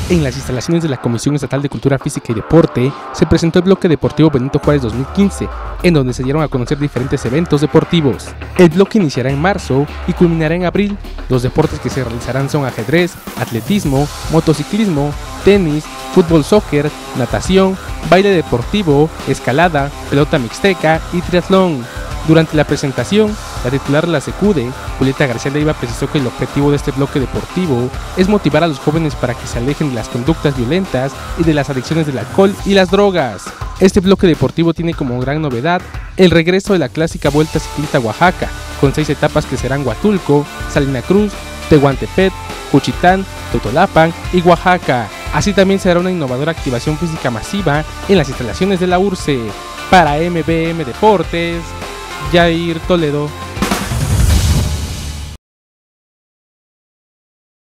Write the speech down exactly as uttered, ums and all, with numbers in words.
En las instalaciones de la Comisión Estatal de Cultura Física y Deporte se presentó el bloque deportivo Benito Juárez dos mil quince, en donde se dieron a conocer diferentes eventos deportivos. El bloque iniciará en marzo y culminará en abril. Los deportes que se realizarán son ajedrez, atletismo, motociclismo, tenis, fútbol soccer, natación, baile deportivo, escalada, pelota mixteca y triatlón. Durante la presentación, la titular de la SECUDE, Julieta García Leiva, precisó que el objetivo de este bloque deportivo es motivar a los jóvenes para que se alejen de las conductas violentas y de las adicciones del alcohol y las drogas. Este bloque deportivo tiene como gran novedad el regreso de la clásica Vuelta Ciclista a Oaxaca, con seis etapas que serán Huatulco, Salina Cruz, Tehuantepec, Juchitán, Totolapan y Oaxaca. Así también será una innovadora activación física masiva en las instalaciones de la U R C E. Para M B M Deportes, Jair Toledo.